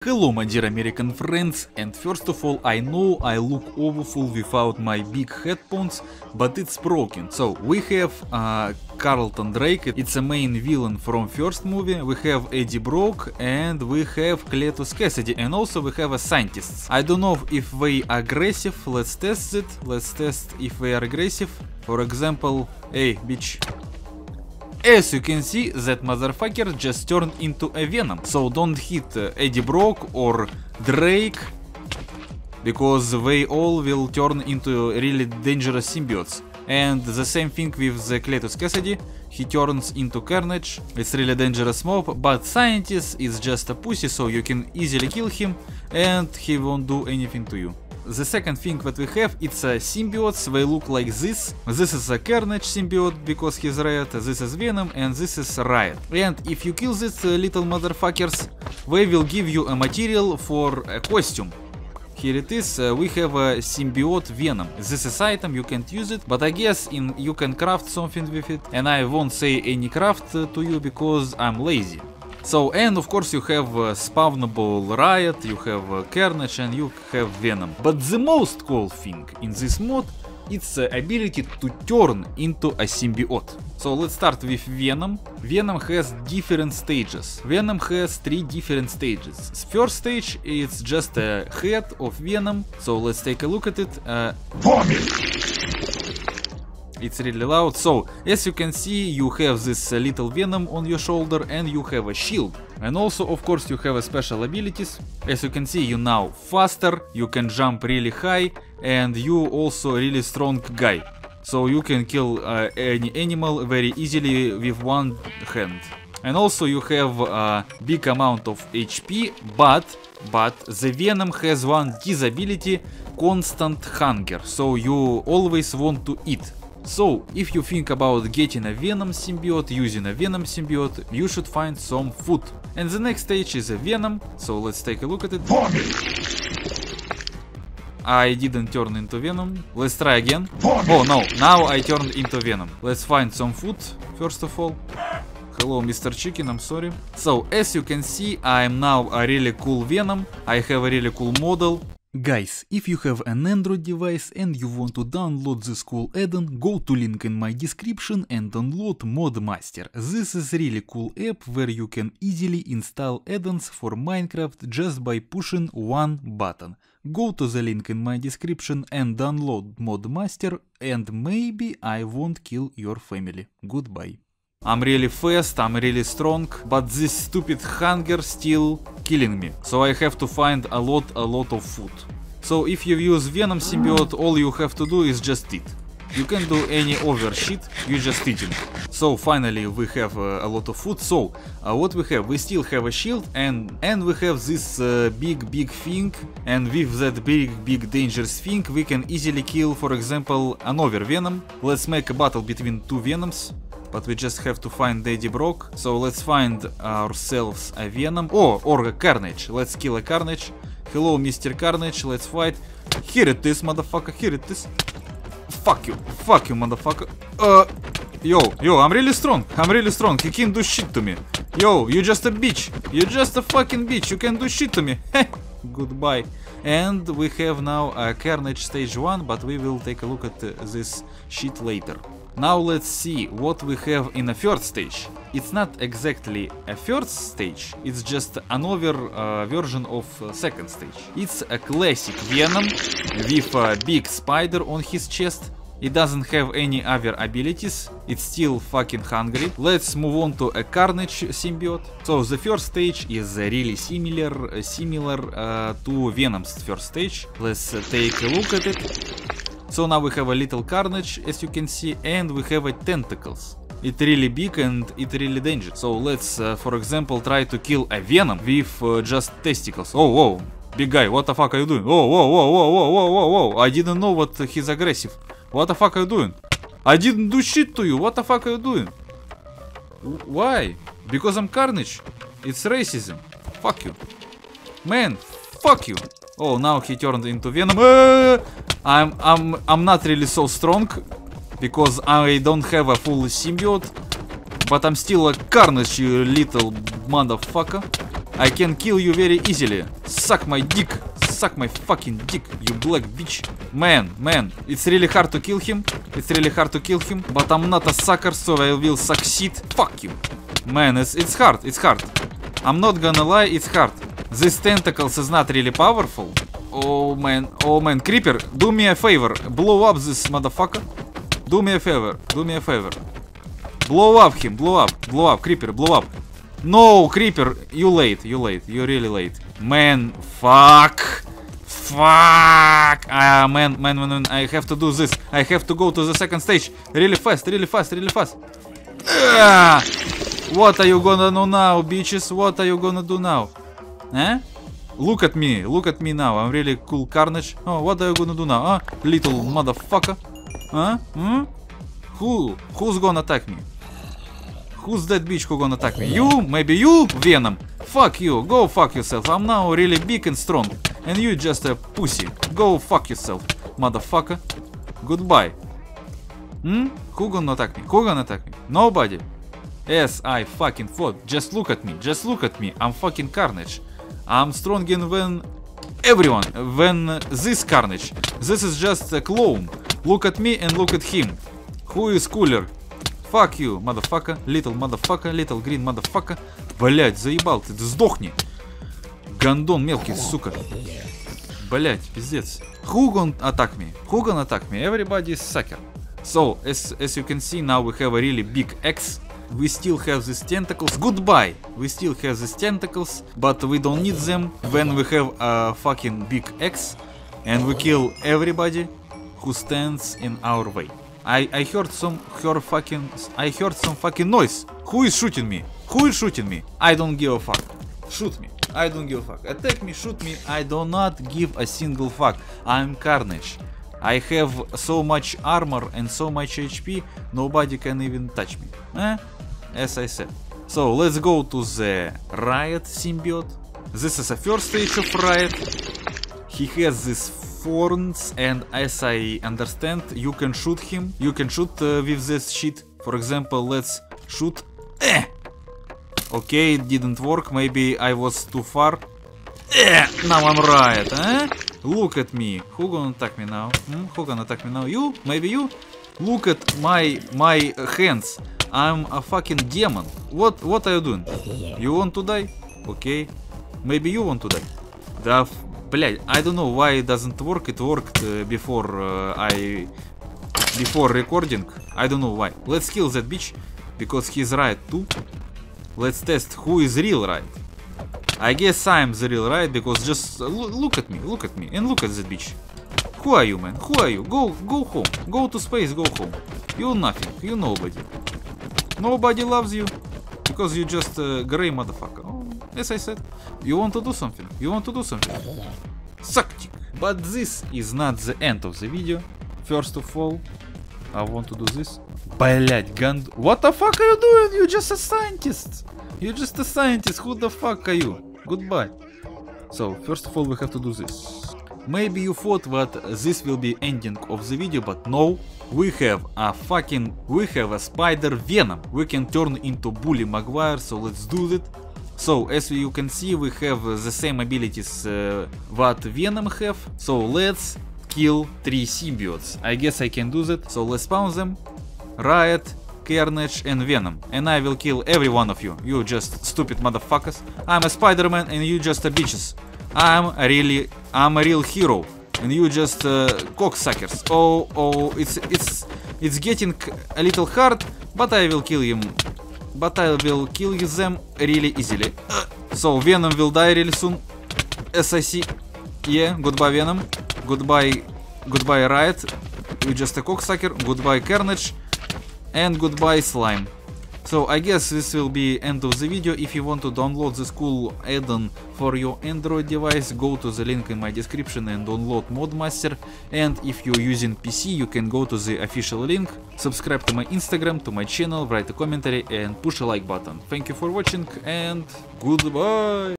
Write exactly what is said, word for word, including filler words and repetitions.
Hello my dear American friends, and first of all I know I look awful without my big headphones, but it's broken. So we have uh, Carlton Drake, it's a main villain from first movie, we have Eddie Brock and we have Cletus Cassidy, and also we have a scientist. I don't know if they aggressive, let's test it, let's test if they are aggressive. For example, hey bitch. As you can see, that motherfucker just turned into a Venom. So don't hit uh, Eddie Brock or Drake, because they all will turn into really dangerous symbiotes. And the same thing with the Cletus Cassidy, he turns into Carnage, it's really dangerous mob, but Scientist is just a pussy, so you can easily kill him and he won't do anything to you. The second thing that we have, it's a symbiotes, they look like this. This is a Carnage symbiote because he's red, this is Venom, and this is Riot. And if you kill these uh, little motherfuckers, they will give you a material for a costume. Here it is, uh, we have a symbiote Venom. This is item, you can't use it, but I guess in you can craft something with it, and I won't say any craft uh, to you because I'm lazy. So, and of course you have uh, spawnable Riot, you have uh, Carnage, and you have Venom. But the most cool thing in this mod, it's the ability to turn into a symbiote. So let's start with Venom. Venom has different stages. Venom has three different stages. First stage is just a head of Venom. So let's take a look at it. Uh, It's really loud. So, as you can see, you have this uh, little Venom on your shoulder and you have a shield. And also, of course, you have a special abilities. As you can see, you now faster, you can jump really high, and you also really strong guy. So you can kill uh, any animal very easily with one hand. And also you have a big amount of H P, but but the Venom has one disability, constant hunger. So you always want to eat. So, if you think about getting a Venom symbiote, using a Venom symbiote, you should find some food. And the next stage is a Venom, so let's take a look at it. I didn't turn into Venom. Let's try again. Oh no, now I turned into Venom. Let's find some food, first of all. Hello, Mister Chicken, I'm sorry. So, as you can see, I'm now a really cool Venom. I have a really cool model. Guys, if you have an Android device and you want to download this cool add-on, go to link in my description and download ModMaster. This is really cool app where you can easily install add-ons for Minecraft just by pushing one button. Go to the link in my description and download ModMaster, and maybe I won't kill your family. Goodbye. I'm really fast, I'm really strong, but this stupid hunger still killing me. So I have to find a lot, a lot of food. So if you use Venom symbiote, all you have to do is just eat. You can't do any other shit, you just eating. So finally we have uh, a lot of food. So uh, what we have? We still have a shield, and and we have this uh, big big thing, and with that big big dangerous thing we can easily kill, for example, another Venom. Let's make a battle between two Venoms. But we just have to find Eddie Brock. So let's find ourselves a Venom. Oh, or a Carnage. Let's kill a Carnage. Hello, Mister Carnage. Let's fight. Here it is, motherfucker. Here it is. Fuck you. Fuck you, motherfucker. Uh, yo, yo, I'm really strong. I'm really strong. You can't do shit to me. Yo, you just a bitch. You're just a fucking bitch. You can't do shit to me. Goodbye. And we have now a Carnage stage one, but we will take a look at uh, this shit later. Now let's see what we have in a first stage. It's not exactly a first stage, it's just another uh, version of uh, second stage. It's a classic Venom with a big spider on his chest. It doesn't have any other abilities, it's still fucking hungry. Let's move on to a Carnage symbiote. So the first stage is really similar, uh, similar uh, to Venom's first stage. Let's uh, take a look at it. So now we have a little Carnage, as you can see, and we have a tentacles. It's really big and it's really dangerous. So let's, uh, for example, try to kill a Venom with uh, just testicles. Oh, whoa, big guy, what the fuck are you doing? Oh, whoa, whoa, whoa, whoa, whoa, whoa, whoa, I didn't know what uh, he's aggressive. What the fuck are you doing? I didn't do shit to you, what the fuck are you doing? W why? Because I'm Carnage. It's racism. Fuck you. Man, fuck you. Oh, now he turned into Venom. Uh, I'm I'm I'm not really so strong because I don't have a full symbiote, but I'm still a Carnage, you little motherfucker. I can kill you very easily. Suck my dick. Suck my fucking dick, you black bitch. Man, man, it's really hard to kill him. It's really hard to kill him. But I'm not a sucker, so I will succeed. Fuck you. Man, it's, it's hard, it's hard. I'm not gonna lie, it's hard. This tentacles is not really powerful. Oh man, oh man, Creeper, do me a favor. Blow up this motherfucker. Do me a favor, do me a favor. Blow up him, blow up, blow up, Creeper, blow up. No, Creeper, you late, you late, you really late. Man, fuck. Fuck. Ah, man, man, man, man, I have to do this. I have to go to the second stage. Really fast, really fast, really fast. Ah! What are you gonna do now, bitches? What are you gonna do now? Eh? Look at me, look at me now. I'm really cool Carnage. Oh, what are you gonna do now, huh? Little motherfucker. Huh? Hmm? Who? Who's gonna attack me? Who's that bitch who gonna attack me? You? Maybe you? Venom. Fuck you. Go fuck yourself. I'm now really big and strong. And you just a pussy. Go fuck yourself, motherfucker. Goodbye. Hmm? Who gonna attack me? Who gonna attack me? Nobody. Yes, I fucking fought. Just look at me. Just look at me. I'm fucking Carnage. I'm stronger than everyone. When this Carnage. This is just a clone. Look at me and look at him. Who is cooler? Fuck you, motherfucker. Little motherfucker. Little green motherfucker. Блять, заебал ты. Сдохни. Гандон мелкий, сука. Блять, пиздец. Who gonna attack me? Who gonna attack me? Everybody is sucker. So, as, as you can see, now we have a really big X. We still have these tentacles. Goodbye. We still have these tentacles, but we don't need them when we have a fucking big X and we kill everybody who stands in our way. I I heard some her fucking I heard some fucking noise. Who is shooting me? Who is shooting me? I don't give a fuck. Shoot me. I don't give a fuck. Attack me, shoot me. I do not give a single fuck. I'm Carnage. I have so much armor and so much H P, nobody can even touch me. Eh? As I said. So let's go to the Riot symbiote. This is a first stage of Riot. He has these thorns, and as I understand, you can shoot him. You can shoot uh, with this shit. For example, let's shoot. Eh! Okay, it didn't work. Maybe I was too far. Eh! Now I'm Riot, eh? Look at me. Who gonna attack me now? Hmm? Who gonna attack me now? You? Maybe you? Look at my my hands. I'm a fucking demon. What what are you doing? You want to die? Okay. Maybe you want to die. Да, блядь, I don't know why it doesn't work. It worked uh, before uh, I before recording. I don't know why. Let's kill that bitch because he's Riot too. Let's test who is real Riot. I guess I'm the real Riot because just uh, look at me, look at me, and look at that bitch. Who are you, man? Who are you? Go, go home. Go to space. Go home. You nothing. You nobody. Nobody loves you because you just a gray motherfucker. Oh, as I said, you want to do something. You want to do something. Suck dick. But this is not the end of the video. First of all, I want to do this. Блять, ганд... What the fuck are you doing? You're just a scientist. You're just a scientist. Who the fuck are you? Goodbye. So, first of all, we have to do this. Maybe you thought that this will be ending of the video, but no. We have a fucking... We have a Spider Venom. We can turn into Bully Maguire, so let's do it. So, as you can see, we have the same abilities uh, that Venom have. So, let's kill three symbiotes. I guess I can do that. So, let's spawn them. Riot, Carnage and Venom. And I will kill every one of you. You just stupid motherfuckers. I'm a Spider-Man and you just a bitches. I'm a really... I'm a real hero. And you just uh, cocksuckers. Oh, oh, it's it's it's getting a little hard, but I will kill him. But I will kill them really easily. Uh, so Venom will die really soon, as I see. Yeah, goodbye Venom. Goodbye, goodbye Riot. You just a cocksucker. Goodbye Carnage, and goodbye Slime. So I guess this will be end of the video. If you want to download this cool add-on for your Android device, go to the link in my description and download Modmaster. And if you're using P C, you can go to the official link, subscribe to my Instagram, to my channel, write a commentary and push a like button. Thank you for watching and goodbye!